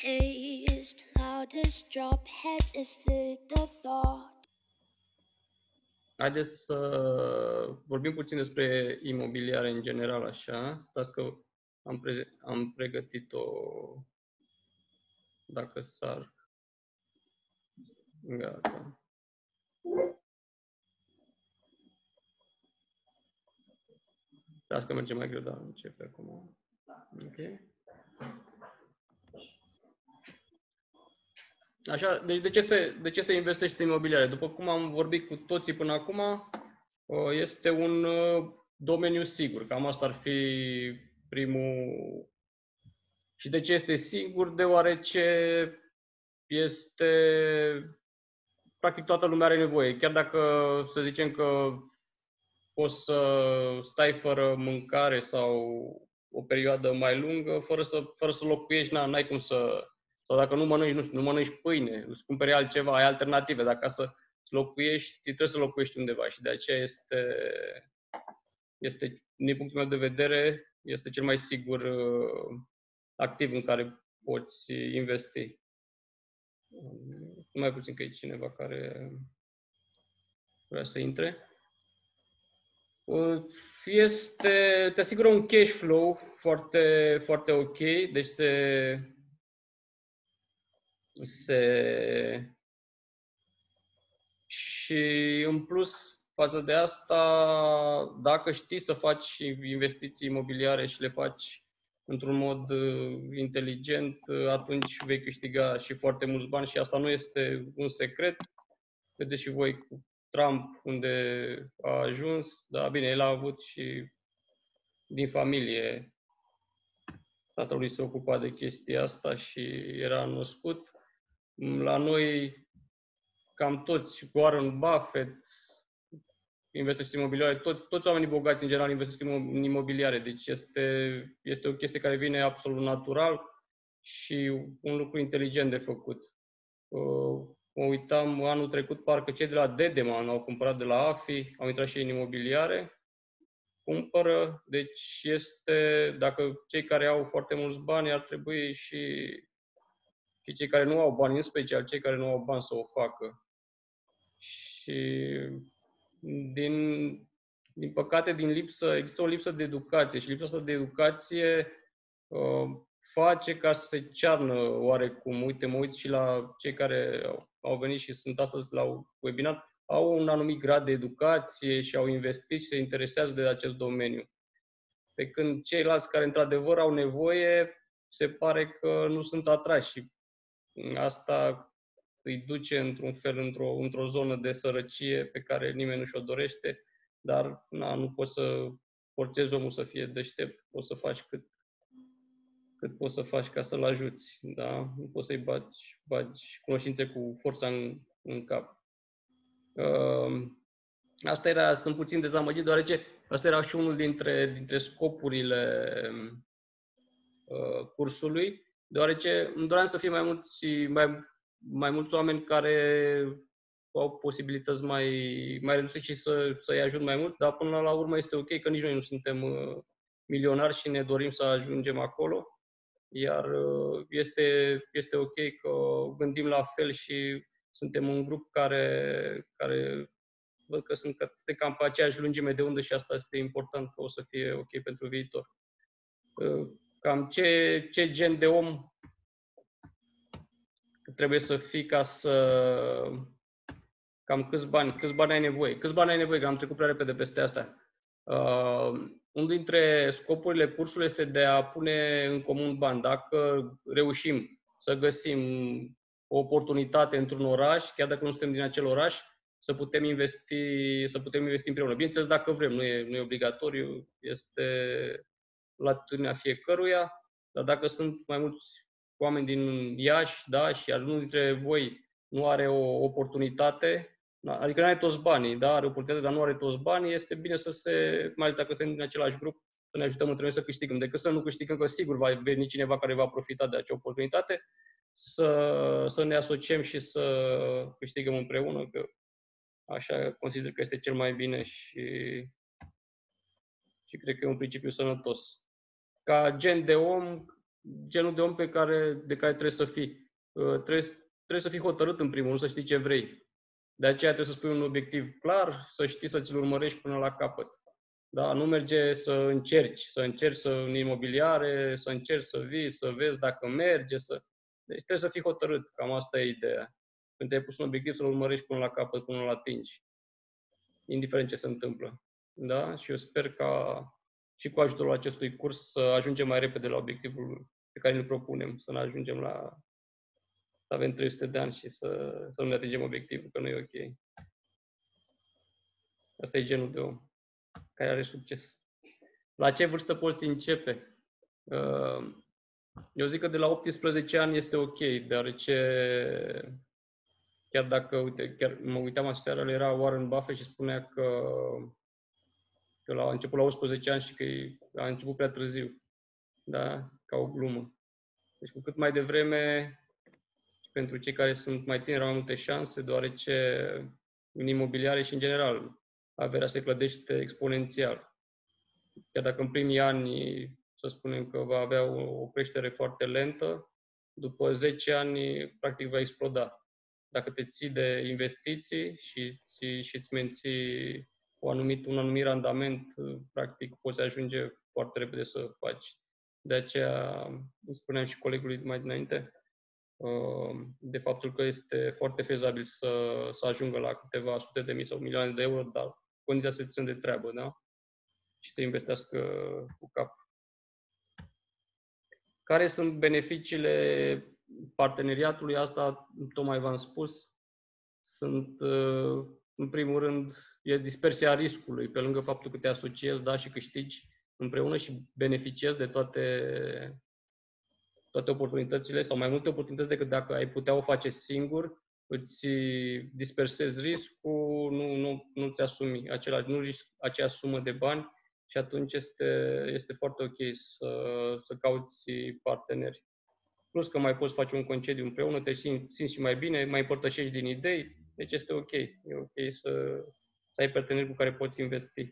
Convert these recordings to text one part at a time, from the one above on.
taste, loudest drop head is with the thought. Haideți să vorbim puțin despre imobiliare în general, așa. Las că am pregătit-o, dacă s-ar... Gata. Las că merge mai greu, dar începe acum. Ok. Așa, deci de ce se investește în imobiliare? După cum am vorbit cu toții până acum, este un domeniu sigur. Cam asta ar fi primul. Și de ce este sigur? Deoarece este... Practic toată lumea are nevoie. Chiar dacă, să zicem că poți să stai fără mâncare sau o perioadă mai lungă, fără să locuiești, n-ai cum să... Sau dacă nu mănânci pâine, îți cumperi altceva, ai alternative. Dacă să locuiești, trebuie să locuiești undeva și de aceea este, din punctul meu de vedere, este cel mai sigur activ în care poți investi. Mai puțin că e cineva care vrea să intre. Te asigură un cash flow foarte, foarte ok, deci și în plus față de asta, dacă știi să faci investiții imobiliare și le faci într-un mod inteligent, atunci vei câștiga și foarte mulți bani și asta nu este un secret. Vedeți și voi cu Trump unde a ajuns, dar bine, el a avut și din familie, tatălui se ocupa de chestia asta și era născut. La noi, cam toți, Warren Buffett, investesc în imobiliare, toți oamenii bogați în general investesc în imobiliare, deci este o chestie care vine absolut natural și un lucru inteligent de făcut. Mă uitam anul trecut, parcă cei de la Dedeman au cumpărat de la AFI, au intrat și în imobiliare, cumpără, deci dacă cei care au foarte mulți bani ar trebui și cei care nu au bani, în special cei care nu au bani să o facă. Și din păcate, există o lipsă de educație și lipsa asta de educație face ca să se cearnă oarecum. Uite, mă uit și la cei care au venit și sunt astăzi la webinar, au un anumit grad de educație și au investit și se interesează de acest domeniu. Pe când ceilalți care într-adevăr au nevoie, se pare că nu sunt atrași și asta îi duce într-un fel într-o zonă de sărăcie pe care nimeni nu și-o dorește, dar nu poți să forțezi omul să fie deștept, poți să faci cât poți să faci ca să-l ajuți, da? Nu poți să-i bagi cunoștințe cu forța în cap. Sunt puțin dezamăgit, deoarece asta era și unul dintre scopurile cursului, deoarece îmi doream să fie mai mulți oameni care au posibilități mai reduse și să-i ajut mai mult, dar până la urmă este ok că nici noi nu suntem milionari și ne dorim să ajungem acolo, iar este ok că gândim la fel și suntem un grup care văd că sunt cam pe aceeași lungime de undă și asta este important, că o să fie ok pentru viitor. Cam ce gen de om trebuie să fii cam câți bani ai nevoie. Câți bani ai nevoie, că am trecut prea repede peste asta. Unul dintre scopurile cursului este de a pune în comun bani. Dacă reușim să găsim o oportunitate într-un oraș, chiar dacă nu suntem din acel oraș, să putem investi împreună. Bineînțeles, dacă vrem, nu e obligatoriu, este latitudinea fiecăruia, dar dacă sunt mai mulți oameni din Iași, da, și unul dintre voi nu are o oportunitate, adică nu are toți banii, da, are oportunitate, dar nu are toți banii, este bine mai ales dacă suntem din același grup, să ne ajutăm între noi să câștigăm. Decât să nu câștigăm, că sigur va veni cineva care va profita de acea oportunitate, să ne asociem și să câștigăm împreună, că așa consider că este cel mai bine și cred că e un principiu sănătos. Ca gen de om, genul de om de care trebuie să fii. Trebuie să fii hotărât în primul rând, să știi ce vrei. De aceea trebuie să spui un obiectiv clar, să știi să ți-l urmărești până la capăt. Da? Nu merge să încerci în imobiliare, să încerci să vii, să vezi dacă merge. Deci trebuie să fii hotărât. Cam asta e ideea. Când ți-ai pus un obiectiv, să-l urmărești până la capăt, până îl atingi. Indiferent ce se întâmplă. Da? Și eu sper ca și cu ajutorul acestui curs să ajungem mai repede la obiectivul pe care ne propunem, să ne ajungem să avem 300 de ani și să nu ne atingem obiectivul, că nu e ok. Asta e genul de om care are succes. La ce vârstă poți începe? Eu zic că de la 18 ani este ok, deoarece chiar dacă, uite, chiar mă uitam aseară, era Warren Buffett și spunea că a început la 18 ani și că a început prea târziu, da? Ca o glumă. Deci cu cât mai devreme, pentru cei care sunt mai tineri, au mai multe șanse, deoarece în imobiliare și în general averea se clădește exponențial. Chiar dacă în primii ani, să spunem că va avea o creștere foarte lentă, după 10 ani, practic, va exploda. Dacă te ții de investiții și îți menții un anumit randament, practic, poți ajunge foarte repede să faci. De aceea, îmi spuneam și colegului mai dinainte, de faptul că este foarte fezabil să ajungă la câteva sute de mii sau milioane de euro, dar condiția să țină de treabă, da? Și să investească cu cap. Care sunt beneficiile parteneriatului? Asta tocmai v-am spus. Sunt, în primul rând, e dispersia riscului, pe lângă faptul că te asociezi, da, și câștigi împreună și beneficiezi de toate oportunitățile sau mai multe oportunități decât dacă ai putea o face singur, îți dispersezi riscul, nu ți asumi acea sumă de bani și atunci este foarte ok să cauți parteneri. Plus că mai poți face un concediu împreună, te simți și mai bine, mai împărtășești din idei, deci este ok. E ok să ai parteneri cu care poți investi.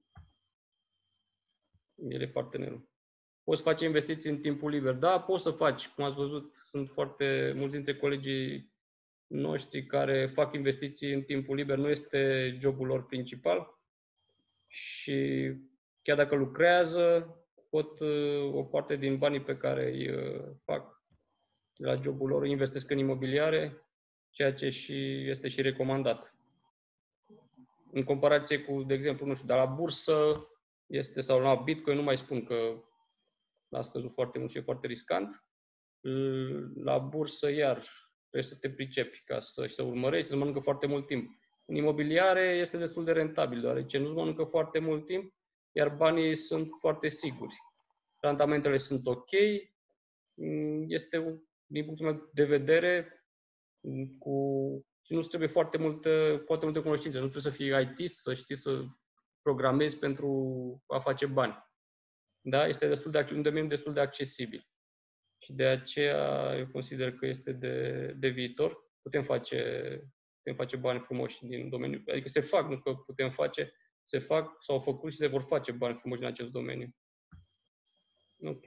El e partenerul. Poți face investiții în timpul liber. Da, poți să faci. Cum ați văzut, sunt foarte mulți dintre colegii noștri care fac investiții în timpul liber. Nu este jobul lor principal. Și chiar dacă lucrează, o parte din banii pe care îi fac de la jobul lor investesc în imobiliare, ceea ce este și recomandat. În comparație cu, de exemplu, nu știu, dar la bursă sau la Bitcoin, nu mai spun că a scăzut foarte mult și e foarte riscant. La bursă, iar, trebuie să te pricepi să urmărești, să mănâncă foarte mult timp. În imobiliare este destul de rentabil, deoarece nu-ți mănâncă foarte mult timp, iar banii sunt foarte siguri. Randamentele sunt ok. Este, din punctul meu de vedere, și nu trebuie foarte multe cunoștințe. Nu trebuie să fii IT, să știi să programezi pentru a face bani. Da? Este un domeniu destul de accesibil. Și de aceea eu consider că este de viitor. Putem face bani frumoși din domeniu. Adică se fac, nu că putem face, se fac, s-au făcut și se vor face bani frumoși în acest domeniu. Ok?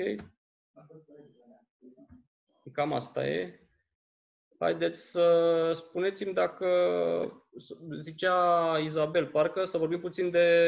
Cam asta e. Haideți să spuneți-mi dacă, zicea Isabel, parcă, să vorbim puțin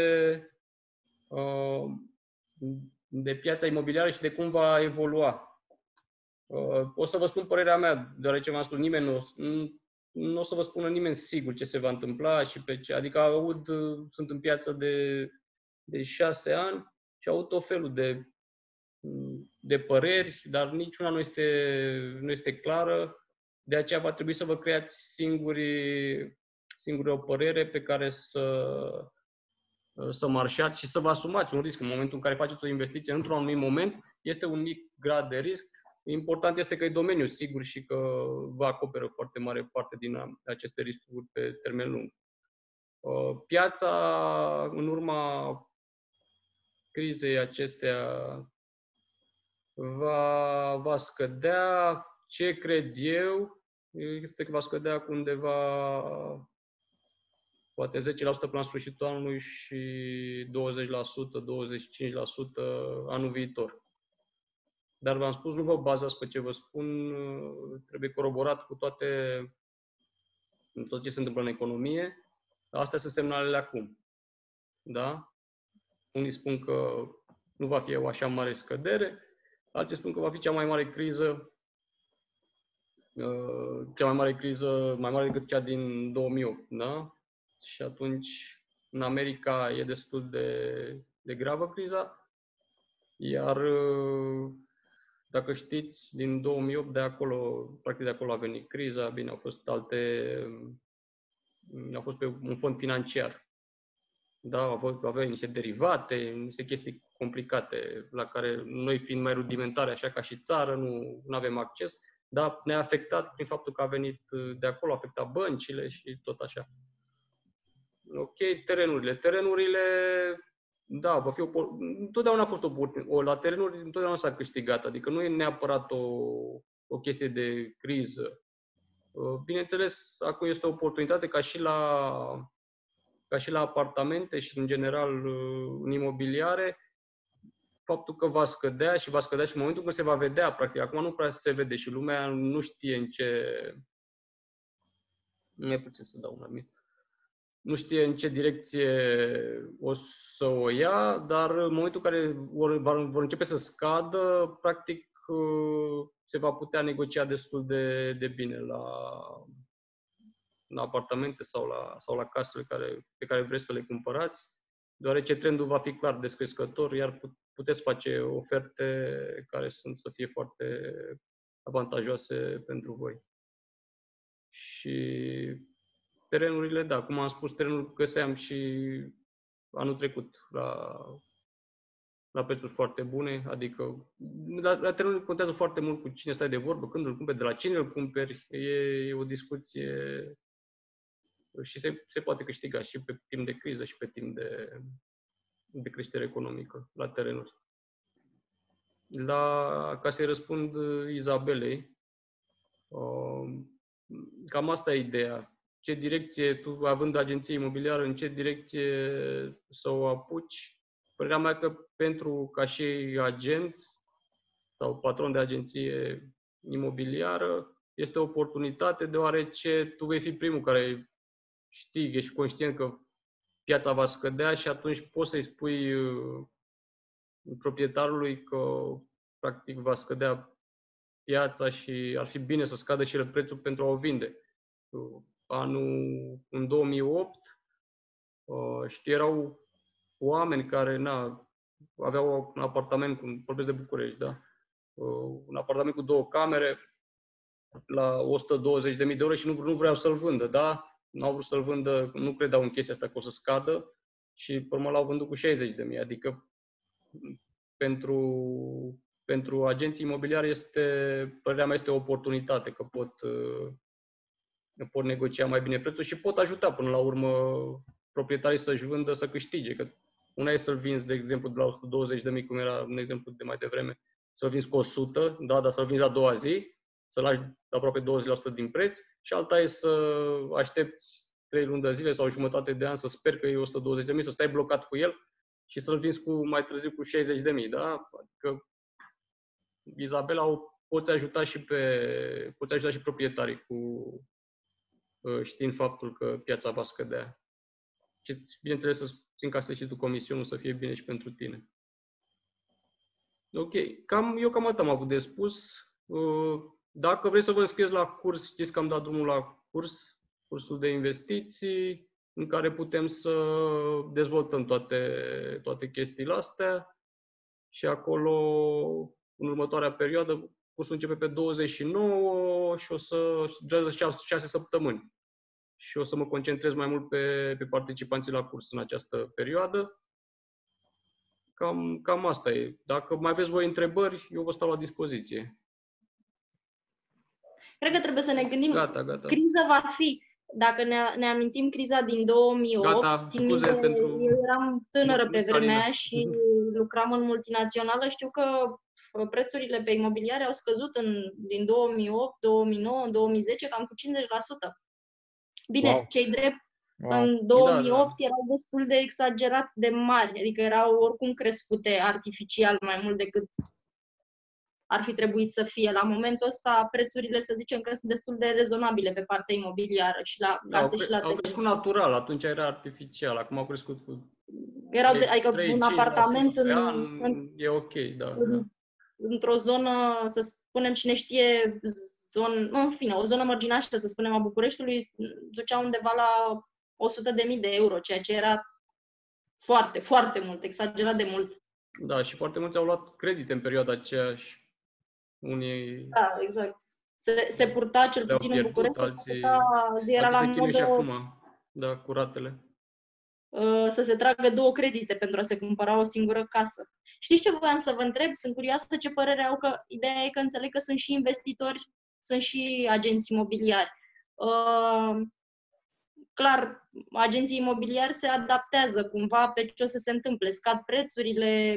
de piața imobiliară și de cum va evolua. O să vă spun părerea mea, deoarece v-am spus, nu o să vă spună nimeni sigur ce se va întâmpla și pe ce. Adică sunt în piață de 6 ani și aud tot felul de păreri, dar niciuna nu este clară. De aceea va trebui să vă creați singuri o părere pe care să marșați și să vă asumați un risc. În momentul în care faceți o investiție într-un anumit moment, este un mic grad de risc. Important este că e domeniul sigur și că vă acoperă foarte mare parte din aceste riscuri pe termen lung. Piața, în urma crizei acestea, va scădea. Ce cred eu este că va scădea cu undeva poate 10% până la sfârșitul anului și 20%, 25% anul viitor. Dar v-am spus, nu vă bazați pe ce vă spun, trebuie coroborat cu tot ce se întâmplă în economie. Astea sunt semnalele acum. Da? Unii spun că nu va fi o așa mare scădere, alții spun că va fi cea mai mare criză, mai mare decât cea din 2008. Da? Și atunci, în America e destul de gravă criza, iar dacă știți, din 2008 practic de acolo a venit criza, bine, au fost pe un fond financiar. Da, avea niște derivate, niște chestii complicate la care noi fiind mai rudimentari, așa ca și țară, nu avem acces, dar ne-a afectat prin faptul că a venit de acolo, a afectat băncile și tot așa. Ok, terenurile, da, întotdeauna a fost la terenuri întotdeauna s-a câștigat, adică nu e neapărat o chestie de criză. Bineînțeles, acum este o oportunitate ca și la apartamente și în general în imobiliare, faptul că va scădea și în momentul când se va vedea, practic, acum nu prea se vede și lumea nu știe în ce... Nu e puțin să dau una mie. Nu știe în ce direcție o să o ia, dar în momentul în care vor începe să scadă, practic se va putea negocia destul de bine la apartamente sau la casele pe care vreți să le cumpărați, deoarece trendul va fi clar descrescător, iar puteți face oferte care să fie foarte avantajoase pentru voi. Și terenurile, da, cum am spus, terenul găseam și anul trecut la prețuri foarte bune, adică la terenul contează foarte mult cu cine stai de vorbă, când îl cumperi, de la cine îl cumperi, e o discuție și se poate câștiga și pe timp de criză și pe timp de creștere economică la terenuri. Ca să-i răspund Izabelei, cam asta e ideea. Ce direcție, tu având agenție imobiliară, în ce direcție să o apuci? Părerea mea că ca și agent sau patron de agenție imobiliară, este o oportunitate, deoarece tu vei fi primul care ești conștient că piața va scădea și atunci poți să-i spui proprietarului că practic va scădea piața și ar fi bine să scadă și prețul pentru a o vinde. În 2008, erau oameni care aveau un apartament, vorbesc de București, da? Un apartament cu 2 camere la 120.000 de euro și nu vreau să-l vândă, da? Nu au vrut să-l vândă, nu credeau în chestia asta că o să scadă și pe urmă l-au vândut cu 60.000. Adică pentru agenții imobiliari părerea mea, este o oportunitate că pot negocia mai bine prețul și pot ajuta până la urmă proprietarii să-și vândă, să câștige. Că una e să-l vinzi, de exemplu, de la 120.000, cum era un exemplu de mai devreme, să-l vinzi cu 100, da, dar să-l vinzi la 2 zi, să lași aproape 20% din preț, și alta e să aștepți 3 luni de zile sau jumătate de an, să speri că e 120.000, să stai blocat cu el și să-l vinzi mai târziu cu 60.000, da? Adică, Izabela, poți ajuta și proprietarii știind faptul că piața va scădea. Și, bineînțeles, să încasezi și tu comisionul, să fie bine și pentru tine. Ok, eu cam atât am avut de spus. Dacă vreți să vă înscrieți la curs, știți că am dat drumul la cursul de investiții, în care putem să dezvoltăm toate chestiile astea. Și acolo, în următoarea perioadă, cursul începe pe 29 și durează 6 săptămâni. Și o să mă concentrez mai mult pe participanții la curs în această perioadă. Cam asta e. Dacă mai aveți voi întrebări, eu vă stau la dispoziție. Cred că trebuie să ne gândim. Gata. Criza va fi. Dacă ne amintim criza din 2008, Gata, eu eram tânără pe vremea aia și lucram în multinațională. Știu că prețurile pe imobiliare au scăzut din 2008, 2009, 2010 cam cu 50%. Bine, wow. Cei drept, în 2008 erau destul de exagerat de mari, adică erau oricum crescute artificial mai mult decât ar fi trebuit să fie. La momentul ăsta, prețurile, să zicem că sunt destul de rezonabile pe partea imobiliară și la case și la Au terenuri. crescut natural, atunci era artificial, acum au crescut cu Adică 3, un 5% apartament pe an, e ok, da. într-o zonă, să spunem, cine știe, în fine, o zonă mărginașă, să spunem, a Bucureștiului, ducea undeva la 100.000 de euro, ceea ce era foarte, foarte mult, exagerat de mult. Da, și foarte mulți au luat credite în perioada aceea și unii Da, exact. Se purta, cel le-au puțin în pierdut, București, alții era la se chinuie și modă acum, da, cu ratele. să se tragă 2 credite pentru a se cumpăra o singură casă. Știți ce voiam să vă întreb? Sunt curioasă ce părere au, că ideea e că înțeleg că sunt și investitori, sunt și agenți imobiliari. Clar, agenții imobiliari se adaptează cumva pe ce o să se întâmple, scad prețurile.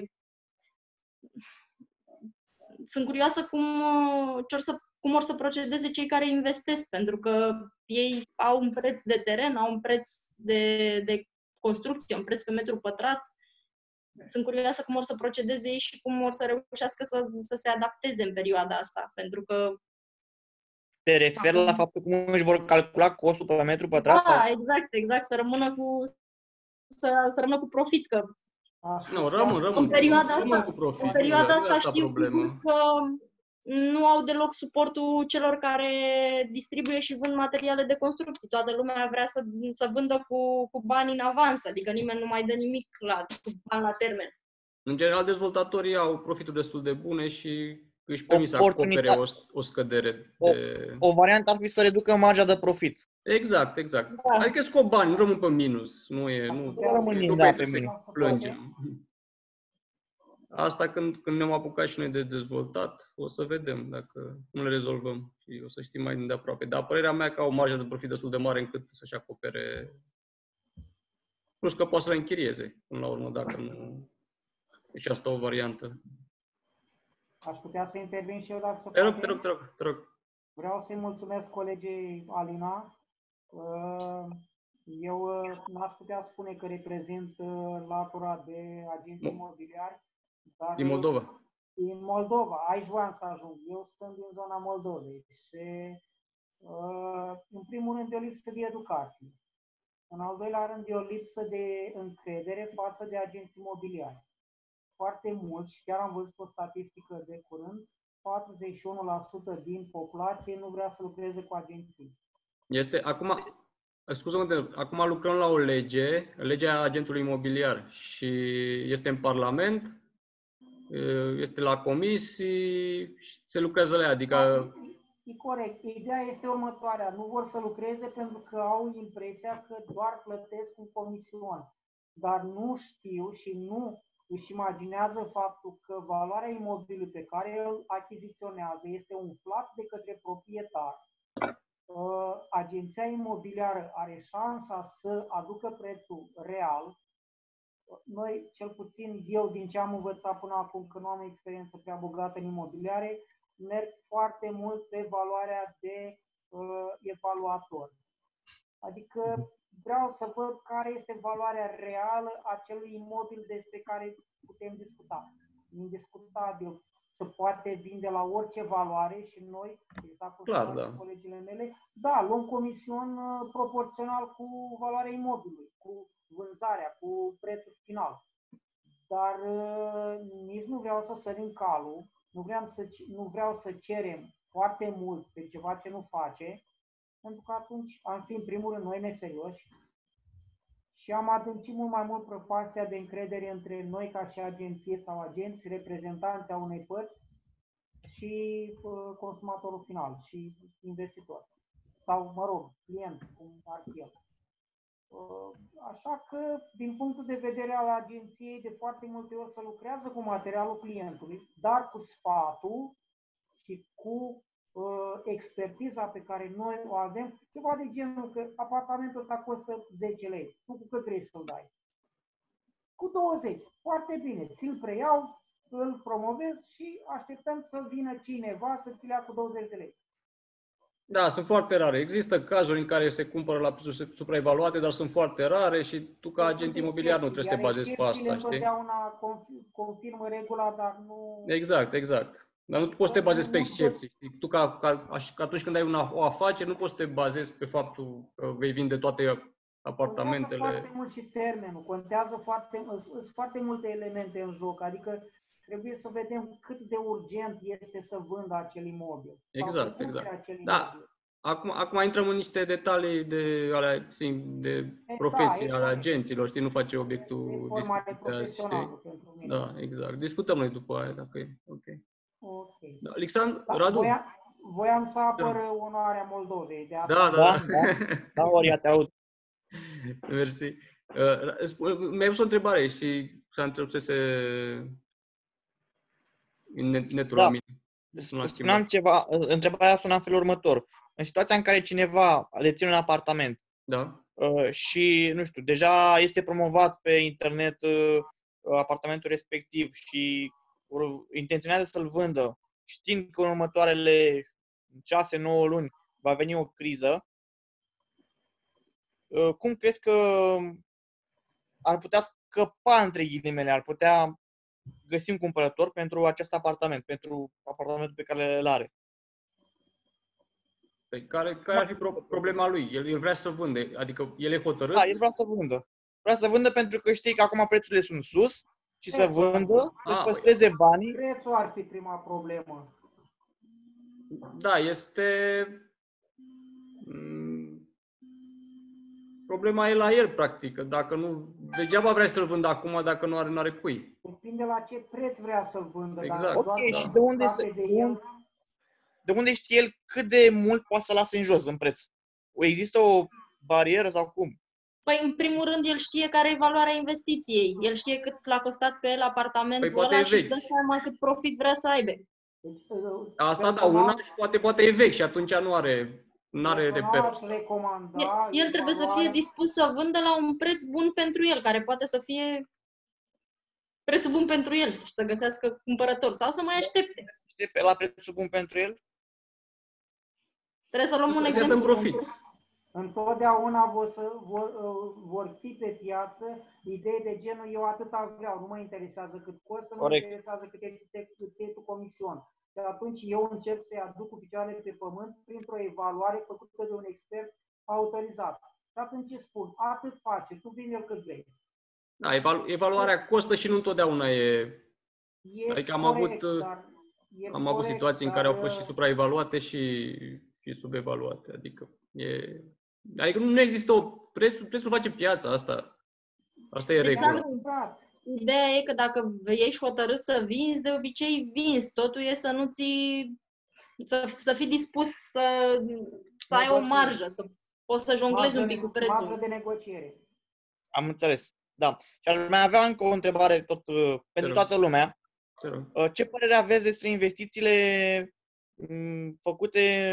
Sunt curioasă cum or să procedeze cei care investesc, pentru că ei au un preț de teren, au un preț de construcție, un preț pe metru pătrat. Sunt curioasă cum or să procedeze ei și cum or să reușească să se adapteze în perioada asta, pentru că... Te referi la faptul cum își vor calcula costul pe metru pătrat? Da, Sau? exact, să rămână cu profit, că Nu, rămân. în perioada rămân asta, cu profit. în perioada asta știu problemă. sigur că nu au deloc suportul celor care distribuie și vând materiale de construcții. Toată lumea vrea să vândă cu bani în avans, adică nimeni nu mai dă nimic cu bani la termen. În general, dezvoltatorii au profituri destul de bune și își permit să acopere o scădere. O variantă ar fi să reducă marja de profit. Exact. Da. Adică scot bani, nu rămân pe minus. Nu rămânim, pe minus. Plângem. Asta când ne-am apucat și noi de dezvoltat, o să vedem cum le rezolvăm și o să știm mai îndeaproape. Dar părerea mea că au o marjă de profit destul de mare încât să-și acopere. Plus că poate să le închirieze, până la urmă, dacă nu e și asta o variantă. Aș putea să intervin și eu, dacă se poate? Te rog. Vreau să-i mulțumesc colegei Alina. Eu n-aș putea spune că reprezint latura de agenți imobiliari. Dar din Moldova. Din Moldova. Aici voiam să ajung. Eu sunt din zona Moldovei și, în primul rând, e o lipsă de educație. În al doilea rând, e o lipsă de încredere față de agenți imobiliari. Foarte mulți, și chiar am văzut o statistică de curând, 41% din populație nu vrea să lucreze cu agenții. Acum lucrăm la o legea agentului imobiliar și este în Parlament, este la comisii și se lucrează la ea, adică... E corect. Ideea este următoarea. Nu vor să lucreze pentru că au impresia că doar plătesc un comision. Dar nu știu și nu își imaginează faptul că valoarea imobilului pe care îl achiziționează este umflat de către proprietar. Agenția imobiliară are șansa să aducă prețul real. Noi, cel puțin eu, din ce am învățat până acum, că nu am experiență prea bogată în imobiliare, merg foarte mult pe valoarea de evaluator. Adică vreau să văd care este valoarea reală a acelui imobil despre care putem discuta. Indiscutabil. Se poate vinde la orice valoare și noi, exact cum spuneau și colegile mele, da, luăm comision proporțional cu valoarea imobilului, cu vânzarea, cu prețul final. Dar nici nu vreau să sărim calul, nu vreau să cerem foarte mult pe ceva ce nu face, pentru că atunci am fi în primul rând noi neserioși și am adâncit mult mai mult prăpastia de încredere între noi ca și agenție sau agenți, reprezentanți a unei părți și consumatorul final și investitor. Sau, mă rog, client, cum ar fi el. Așa că, din punctul de vedere al agenției, de foarte multe ori se lucrează cu materialul clientului, dar cu sfatul și cu expertiza pe care noi o avem, ceva de genul că apartamentul ăsta costă 10 lei. Tu cu cât trebuie să-l dai? Cu 20. Foarte bine. Ți-l preiau, îl promovez și așteptăm să vină cineva să ți-l ia cu 20 de lei. Da, sunt foarte rare. Există cazuri în care se cumpără la prețuri supraevaluate, dar sunt foarte rare și tu ca agent imobiliar nu trebuie să te bazezi pe asta, știi? Întotdeauna confirmă regula, dar nu... Exact. Dar nu poți să te bazezi pe excepții. Știi? Tu, atunci când ai o afacere, nu poți să te bazezi pe faptul că vei vinde toate apartamentele. Contează foarte mult și termenul. Contează sunt foarte multe elemente în joc. Adică trebuie să vedem cât de urgent este să vândă acel imobil. Exact. Da. Acum intrăm în niște detalii de profesie ale agenților, știi, nu face obiectul discuției. Pentru mine. Da, exact. Discutăm noi după aia, dacă e ok. Ok. Da, Alexandru, Radu? Voiam să apăr onoarea Moldovei. Da, Oria, te aud. Mersi. Mi-ai pus o întrebare și s-a întrerupsese netul la mine. Spuneam ceva, întrebarea sună în felul următor. În situația în care cineva deține un apartament și, nu știu, deja este promovat pe internet apartamentul respectiv și intenționează să-l vândă, știind că în următoarele 6-9 luni va veni o criză, cum crezi că ar putea scăpa, între ghilimele, ar putea găsi un cumpărător pentru acest apartament, pentru apartamentul pe care îl are? Care ar fi problema lui? El vrea să vândă, adică el e hotărât? Da, el vrea să vândă. Vrea să vândă pentru că știi că acum prețurile sunt sus și să vândă, să-și păstreze banii. Prețul ar fi prima problemă. Da, este... Problema e la el, practic. Dacă nu, degeaba vrea să-l vândă acum dacă nu are cui. Depinde la ce preț vrea să-l vândă. Exact. Ok, și de unde știe el cât de mult poate să lasă în jos în preț? Există o barieră sau cum? Păi, în primul rând, el știe care e valoarea investiției. El știe cât l-a costat pe el apartamentul ăla și își dă seama cât profit vrea să aibă. Asta da, una și poate e vechi și atunci nu are reper. El trebuie să fie dispus să vândă la un preț bun pentru el, care poate să fie prețul bun pentru el și să găsească cumpărător sau să mai aștepte. Știi la prețul bun pentru el? Trebuie să luăm un exemplu. Profit. Întotdeauna vor fi pe piață idei de genul eu atâta vreau, nu mă interesează cât costă, nu mă interesează cât iei tu comision. Și atunci eu încep să-i aduc cu picioarele pe pământ printr-o evaluare făcută de un expert autorizat. Și atunci îi spun, atât face, tu vine-l cât vrei. Da, evaluarea costă și nu întotdeauna e... Adică am avut situații în care au fost și supraevaluate și subevaluate. Adică nu există prețul face piața asta. Asta e regula. Ideea e că dacă ești hotărât să vinzi, de obicei vinzi. Totul e să nu să fii dispus să ai o marjă, să poți să jonglezi un pic cu prețul. Marjă de negociere. Am înțeles. Da. Și aș mai avea încă o întrebare pentru toată lumea. Ce părere aveți despre investițiile făcute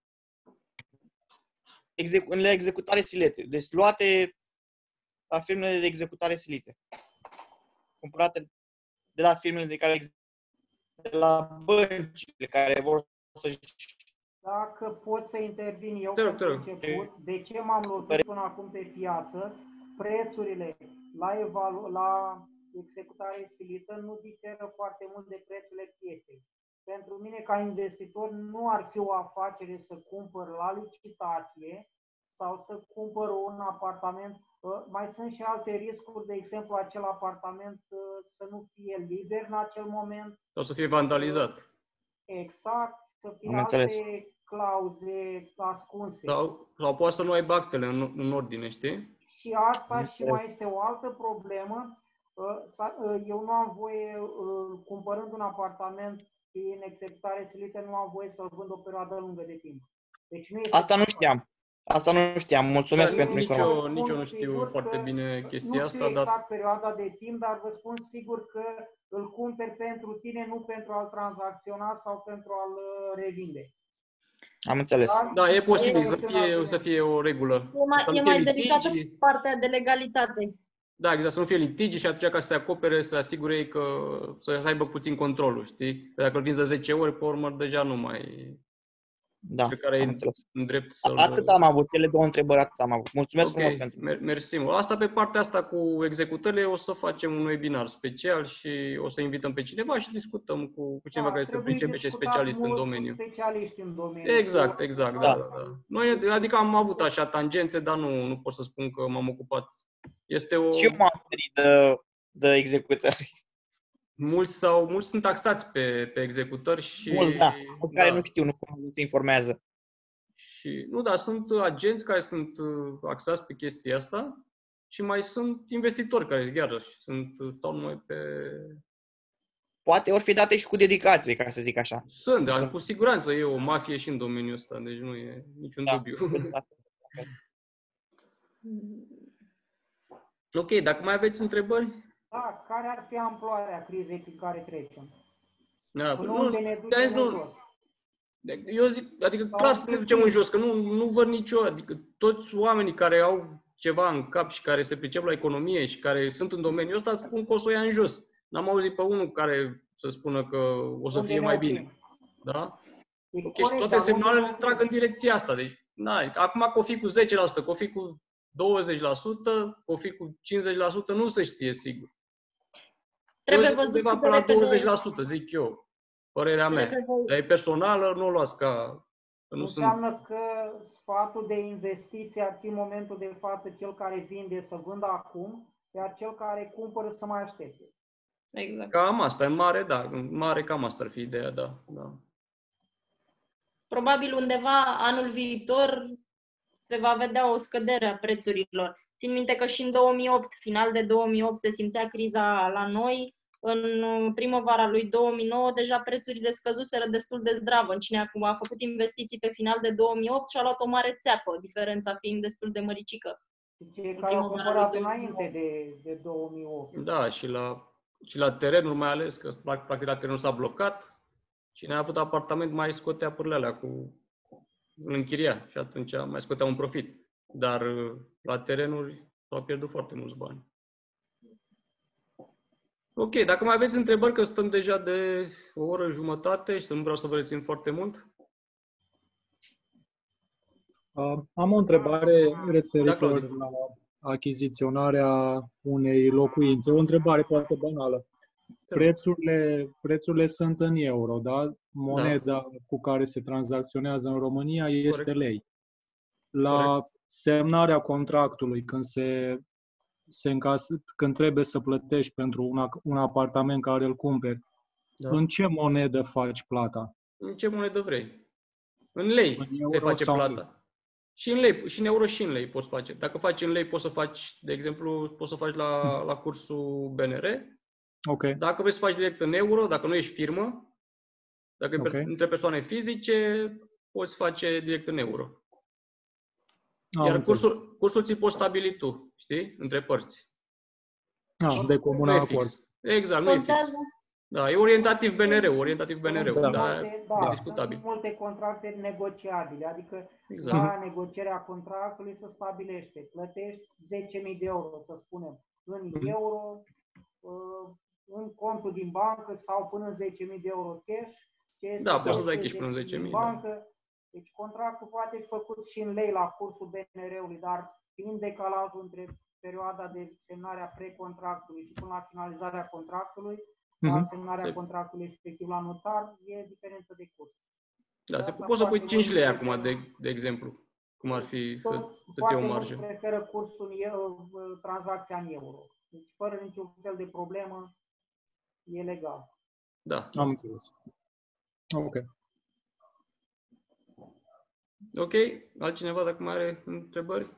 în executare silite? Deci luate la firmele de executare silite. Cumpărate de la firmele de la băncile care vor să-și... Dacă pot să intervin eu pentru început, de ce m-am lovit până acum pe piață, prețurile la executare silită nu diferă foarte mult de prețurile pieței. Pentru mine, ca investitor, nu ar fi o afacere să cumpăr la licitație sau să cumpăr un apartament. Mai sunt și alte riscuri, de exemplu, acel apartament să nu fie liber în acel moment. Sau să fie vandalizat. Exact, să fie alte clauze ascunse. Sau poate să nu ai actele în ordine, știi? Și asta și mai este o altă problemă. Eu nu am voie, cumpărând un apartament în executare silită, nu am voie să-l vând o perioadă lungă de timp. Deci nu este Asta nu știam. Mulțumesc pentru informație. Nici eu nu știu foarte bine chestia asta. Nu știu exact perioada de timp, dar vă spun sigur că îl cumperi pentru tine, nu pentru a-l tranzacționa sau pentru a-l revinde. Am înțeles. Da, e posibil să fie o regulă. E mai delicată partea de legalitate. Da, exact, să nu fie litigi și atunci ca să se acopere, să asigure ei că să aibă puțin controlul, știi? Dacă îl vinzi de 10 ori, pe urmă, deja nu mai... Da, cel care e în drept să-l... Atât am avut, cele două întrebări, atât am avut. Mulțumesc frumos pentru... Mersi. Asta pe partea asta cu executările o să facem un webinar special și o să invităm pe cineva și discutăm cu cineva care se pricepe și specialist în domeniu. Specialiști în domeniu. Exact, da. Noi, adică am avut așa tangențe, dar nu pot să spun că m-am ocupat. Este o... Și eu m-am ferit de executări. Mulți sunt taxați pe executări și... Mulți care nu știu, nu se informează. Și, dar sunt agenți care sunt axați pe chestia asta și mai sunt investitori care chiar stau numai pe... Poate ori fi date și cu dedicație, ca să zic așa. Sunt, dar cu siguranță e o mafie și în domeniul ăsta, deci nu e niciun dubiu. Ok, dacă mai aveți întrebări? Da, care ar fi amploarea crizei prin care trecem? Eu zic, adică clar să ne ducem în jos, că nu văd nicio, adică toți oamenii care au ceva în cap și care se pricep la economie și care sunt în domeniul ăsta spun că o să o ia în jos. N-am auzit pe unul care să spună că o să fie mai bine. Da? Ok, și toate semnalele trag în direcția asta. Deci, acum cofi cu 10%, cofi cu 20%, cofi cu 50%, nu se știe sigur. Trebuie văzut cât de repede... la 20%, zic eu. Părerea mea. Dar e personală, nu o luați ca... Înseamnă că sfatul de investiție ar fi în momentul de față cel care vinde să vândă acum, iar cel care cumpără să mai aștepte. Exact. Cam asta, în mare cam asta ar fi ideea, da. Probabil undeva anul viitor se va vedea o scădere a prețurilor. Țin minte că și în 2008, final de 2008, se simțea criza la noi. În primăvara lui 2009 deja prețurile scăzuseră destul de zdravă. Cine a făcut investiții pe final de 2008 și-a luat o mare țeapă, diferența fiind destul de măricică. Cei care au cumpărat înainte de 2008. Da, și la terenuri mai ales, că practic la terenul s-a blocat. Cine a avut apartament mai scotea pârlele alea îl închiria și atunci mai scotea un profit. Dar la terenuri s-au pierdut foarte mulți bani. Ok, dacă mai aveți întrebări, că stăm deja de o oră jumătate și nu vreau să vă rețin foarte mult. Am o întrebare referitor la achiziționarea unei locuințe. O întrebare foarte banală. Prețurile sunt în euro, da? Moneda cu care se tranzacționează în România este lei. La semnarea contractului, când trebuie să plătești pentru un apartament care îl cumperi, în ce monedă faci plata? În ce monedă vrei. În lei se face plata. Și în lei, și în euro și în lei poți face. Dacă faci în lei, poți să faci, de exemplu, la cursul BNR. Okay. Dacă vrei să faci direct în euro, dacă nu ești firmă, dacă e între persoane fizice, poți face direct în euro. Iar cursul ți-l poți stabili tu, știi? Între părți. De comun acord. Exact, nu e fix. Da, e orientativ BNR-ul, dar e discutabil. Sunt multe contracte negociabile, adică la negocierea contractului se stabilește. Plătești 10.000 de euro, să spunem, în euro, în contul din bancă sau până în 10.000 de euro cash. Da, poți să dai cash până în 10.000. Bancă. Deci contractul poate fi făcut și în lei la cursul BNR-ului, dar fiind decalajul între perioada de semnare a precontractului și până la finalizarea contractului, la semnarea contractului respectiv la notar, e diferență de curs. Da, poți să pui 5 lei acum, de exemplu, cum ar fi să-ți iei o marjă. Toți preferă cursul tranzacția în euro. Deci fără niciun fel de problemă, e legal. Da. Am înțeles. Ok. Ok, altcineva dacă mai are întrebări?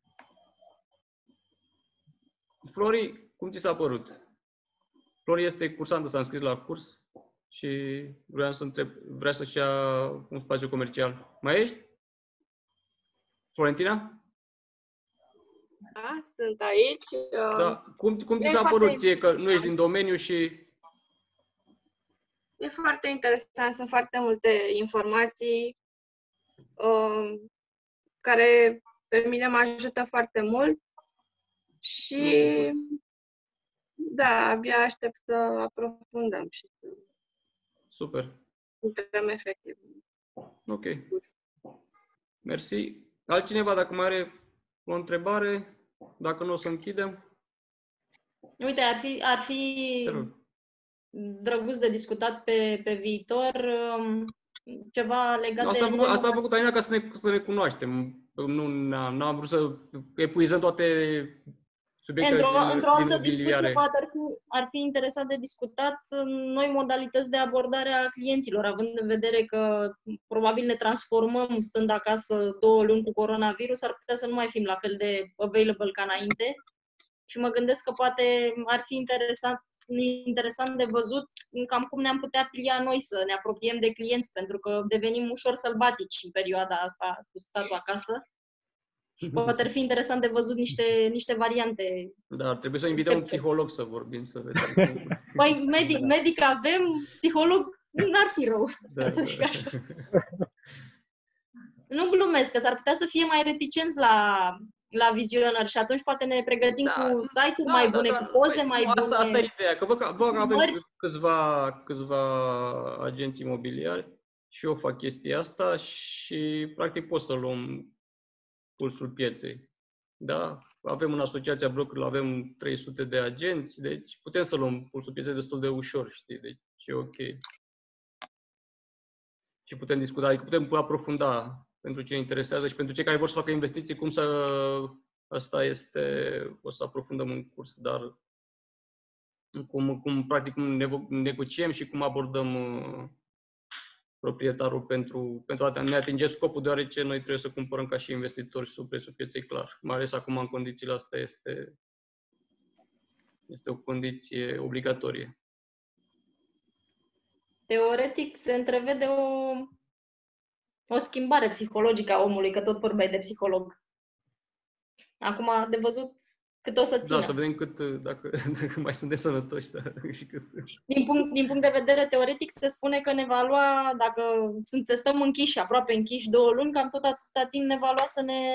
Flori, cum ți s-a părut? Flori este cursantă, s-a înscris la curs și vreau să întreb, vrea să-și ia un spațiu comercial. Mai ești? Florentina? Da, sunt aici. Da. Cum ți s-a părut ție că nu ești din domeniu și... E foarte interesant, sunt foarte multe informații care pe mine mă ajută foarte mult și da, abia aștept să aprofundăm și să super. intrăm efectiv. Ok. Mersi. Altcineva, dacă mai are o întrebare, dacă nu o să închidem. Uite, ar fi drăguț de discutat pe viitor ceva legat de... Asta a făcut Alina ca să ne cunoaștem. N-am vrut să epuizăm toate subiectele într-o altă imobiliare. discuție ar fi interesant de discutat noi modalități de abordare a clienților, având în vedere că probabil ne transformăm stând acasă 2 luni cu coronavirus, ar putea să nu mai fim la fel de available ca înainte. Și mă gândesc că poate ar fi interesant de văzut cam cum ne-am putea plia noi să ne apropiem de clienți, pentru că devenim ușor sălbatici în perioada asta cu statul acasă. Și poate ar fi interesant de văzut niște variante. Da, ar trebui să invităm un psiholog să vorbim, să vedem. Păi, medic avem, psiholog n-ar fi rău, să zic așa. Nu glumesc, că s-ar putea să fie mai reticenți la vizionări și atunci poate ne pregătim cu site-uri mai bune, cu poze mai bune. Asta e ideea, că văd că avem câțiva agenți imobiliari și eu fac chestia asta și practic pot să luăm pulsul pieței. Da? Avem în asociația brokerilor, avem 300 de agenți, deci putem să luăm pulsul pieței destul de ușor, știi, deci e ok. Și putem discuta, adică putem aprofunda pentru cine interesează și pentru cei care vor să facă investiții, asta este, o să aprofundăm în curs, dar cum negociem și cum abordăm proprietarul pentru a ne atinge scopul, deoarece noi trebuie să cumpărăm ca și investitori sub prețul pieței clar. Mai ales acum în condițiile astea este o condiție obligatorie. Teoretic se întrevede o schimbare psihologică a omului, că tot vorbeai de psiholog. Acum, de văzut cât o să țină. Da, să vedem dacă mai suntem sănătoși. Da, și cât. Din punct de vedere teoretic, se spune că ne va lua, dacă stăm închiși, aproape închiși 2 luni, cam tot atâta timp ne va lua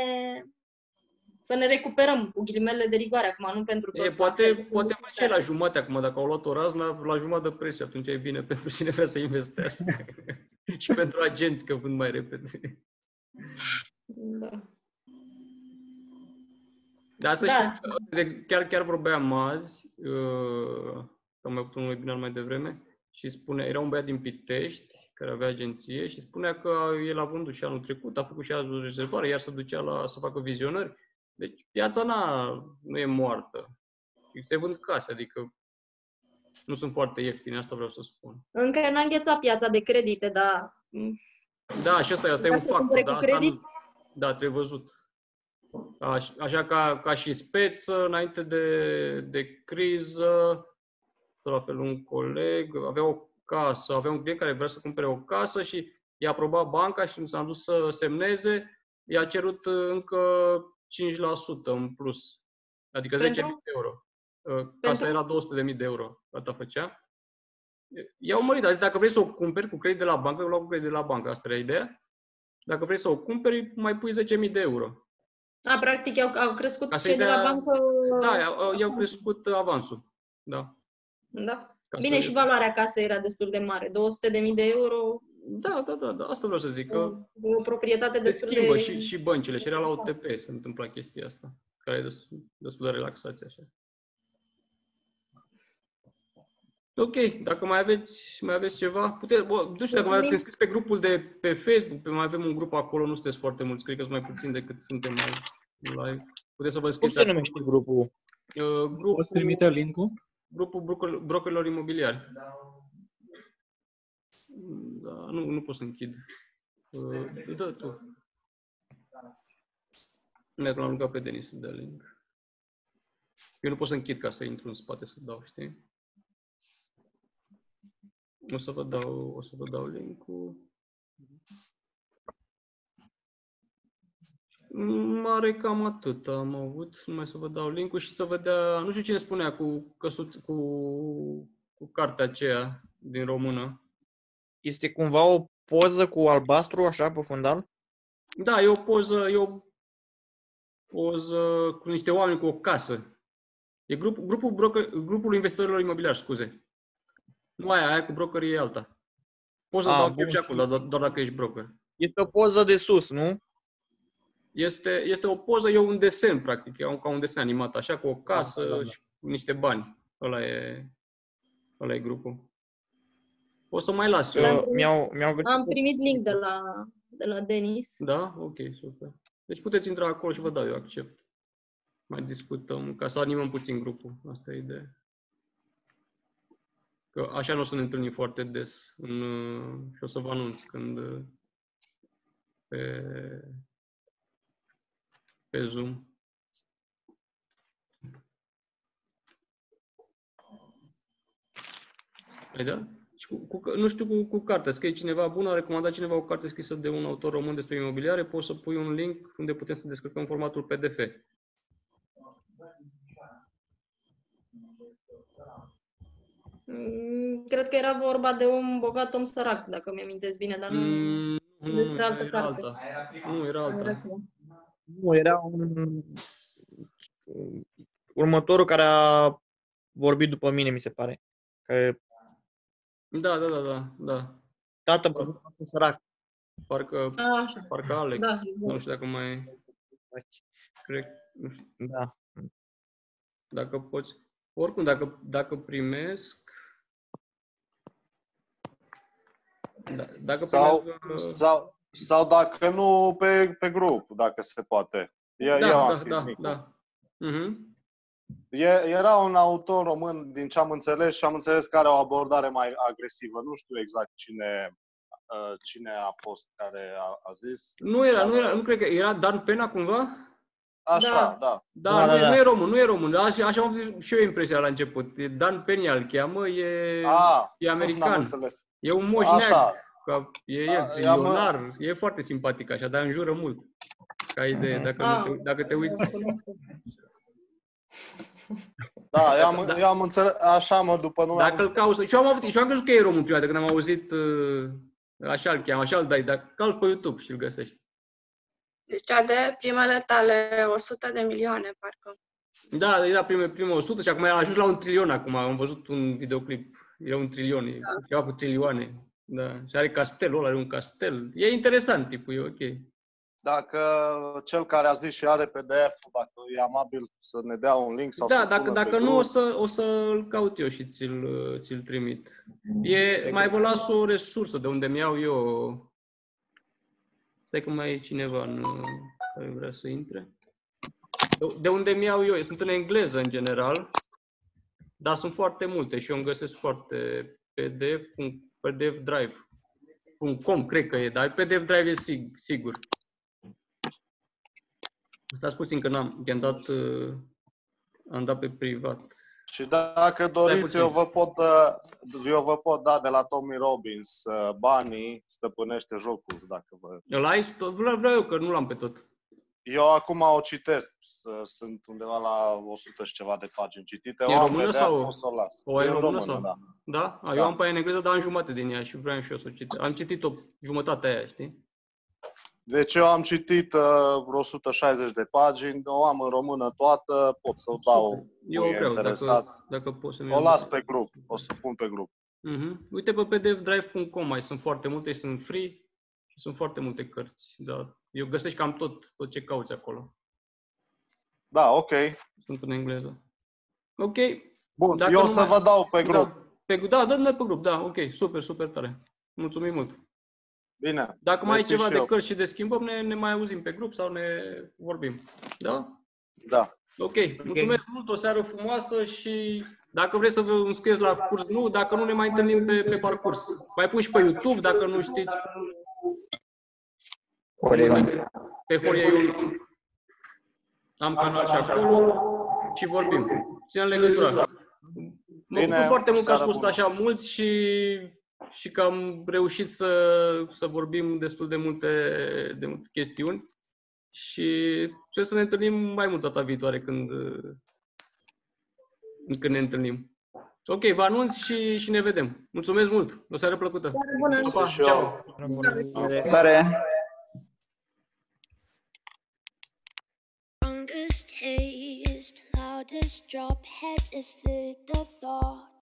să ne recuperăm, cu ghilimele de rigoare acum, nu pentru toți. Poate și la jumate acum, dacă au luat o razna, la jumătate de preț, atunci e bine pentru cine vrea să investească. Și pentru agenți, că vând mai repede. Da. Dar să știi, chiar vorbeam azi, am mai avut un webinar mai devreme, și era un băiat din Pitești, care avea agenție, și spunea că el a vândut și anul trecut, a făcut și o rezervare, iar se ducea să facă vizionări. Deci piața nu e moartă. Se vând case, adică nu sunt foarte ieftine, asta vreau să spun. Încă n-a înghețat piața de credite, dar... Da, și asta e un factor. Da, credit? Da, trebuie văzut. Așa ca și speță, înainte de criză, la fel un coleg avea un client care vrea să cumpere o casă și i-a aprobat banca și s-a dus să semneze, i-a cerut încă 5% în plus, adică 10.000 de euro. Casa era 200.000 de euro, atâta făcea. I-au mărit, a zis, dacă vrei să o cumperi cu credit de la bancă, eu luau cu credit de la bancă, asta era ideea. Dacă vrei să o cumperi, mai pui 10.000 de euro. Practic au crescut cei de la bancă... Da, i-au crescut avansul. Da. Bine, și valoarea casei era destul de mare, 200.000 de euro. Da, asta vreau să zic. O proprietate destul de... și băncile, și era la OTP se întâmpla chestia asta, care e destul de relaxație așa. Ok, dacă mai aveți ceva, nu știu dacă v-ați înscris pe grupul de pe Facebook, mai avem un grup acolo, nu sunteți foarte mulți, cred că sunt mai puțini decât suntem live. Puteți să vă înscrieți. Cum se numește grupul? Poți trimite link-ul? Grupul brokerilor imobiliari. Da, nu pot să închid. Dă tu. Merg l-am rugat pe Denis să dea link. Eu nu pot să închid ca să intru în spate să dau, știi? O să vă dau link-ul. Mare cam atât am avut, numai să vă dau link-ul și să vedea, nu știu cine spunea cu cartea aceea din română. Este cumva o poză cu albastru, așa, pe fundal? Da, e o poză cu niște oameni cu o casă. E grupul investitorilor imobiliari, scuze. Nu aia cu brokerii e alta. Poți să dau chef și acolo, doar dacă ești broker. Este o poză de sus, nu? Este o poză, e un desen, practic. E ca un desen animat, așa, cu o casă și cu niște bani. Ăla e grupul. O să mai las eu. Am primit link de la Denis. Da? Ok, super. Deci puteți intra acolo și vă dau eu accept. Mai discutăm, ca să animăm puțin grupul. Asta e ideea. Că așa nu o să ne întâlnim foarte des. Și o să vă anunț când pe Zoom. Ai da? Și nu știu cu cartea. Scrie cineva bună, a recomandat cineva o carte scrisă de un autor român despre imobiliare. Poți să pui un link unde putem să descărcăm formatul PDF. Cred că era vorba de un bogat om sărac, dacă mi-amintesc bine, dar nu despre altă carte. Nu, era alta. Nu, era următorul care a vorbit după mine, mi se pare. Care... Da. Tată bogat, sărac. Parcă Alex. Da, nu știu dacă mai... Cred, nu știu. Da. Dacă poți... Oricum, dacă primesc... Dacă sau dacă nu pe grup, dacă se poate. Eu am scris da. Era un autor român, din ce am înțeles, și am înțeles că are o abordare mai agresivă. Nu știu exact cine a fost care a zis. Nu cred că era Dan Pena cumva? Așa, da. Nu e român. Așa am avut și eu impresia la început. Dan Pena îl cheamă, e american. E un moșneag. E trilionar. E foarte simpatic așa, dar înjură mult. Ca idee, dacă te uiți. Da, eu am înțeles, așa mă, după nume. Dacă îl cauți, și eu am crezut că e român prima dată când am auzit, așa îl cheamă, așa îl dai, dar cauți pe YouTube și îl găsești. Deci cea de primele tale 100 de milioane, parcă. Da, era primul 100 și acum a ajuns la 1 trilion acum, am văzut un videoclip, era 1 trilion, ceva cu trilioane. Da, și are castelul ăla, are un castel. E interesant tipul, e ok. Dacă cel care a zis și are PDF-ul, dacă e amabil să ne dea un link sau dacă nu, o să-l caut eu și ți-l trimit. Mai vă las o resursă de unde mi-iau eu. Stai că mai e cineva care vrea să intre. De unde mi-iau eu, sunt în engleză în general, dar sunt foarte multe și eu îmi găsesc foarte PDF Drive.com, cred că e, dar PDF Drive e sigur. Stați puțin că am dat pe privat. Și dacă doriți, eu vă pot da de la Tommy Robbins banii, stăpânește jocul, dacă vă... Vreau eu, că nu l-am pe tot. Eu acum o citesc, sunt undeva la 100 și ceva de pagini citite. E în română sau? O să o las. O e în română, sau? Da? Da? Eu am pe aia în engleză, dar am jumătate din ea și vreau și eu să o citesc. Am citit-o jumătatea aia, știi? Deci eu am citit vreo 160 de pagini, o am în română toată, pot să o dau eu vreau, interesat. Dacă pot să o las pe grup, o să pun pe grup. Uite, pe pdfdrive.com mai sunt foarte multe, sunt free și sunt foarte multe cărți. Da. Eu găsesc cam tot ce cauți acolo. Da, ok. Sunt în engleză. Ok. Bun, eu o să vă dau pe grup. Da, dă-ne pe grup, da, ok, super tare. Mulțumim mult. Bine. Dacă mai ai ceva de cărți și de schimbăm, ne mai auzim pe grup sau ne vorbim. Da? Da. Ok. Mulțumesc mult, o seară frumoasă și dacă vreți să vă înscrieți la curs, dacă nu ne mai întâlnim pe parcurs. Mai pun și pe YouTube, dacă nu știți. Pe Horia Ion. Am canal și acolo și vorbim. Ținem legătura. Mă bucur foarte mult că ați fost așa mulți și că am reușit să vorbim destul de multe chestiuni și trebuie să ne întâlnim mai mult data viitoare când ne întâlnim. Ok, vă anunț și ne vedem. Mulțumesc mult! O seară plăcută! Bună! Ciao! Strongest taste, loudest drop, head is filled the thought.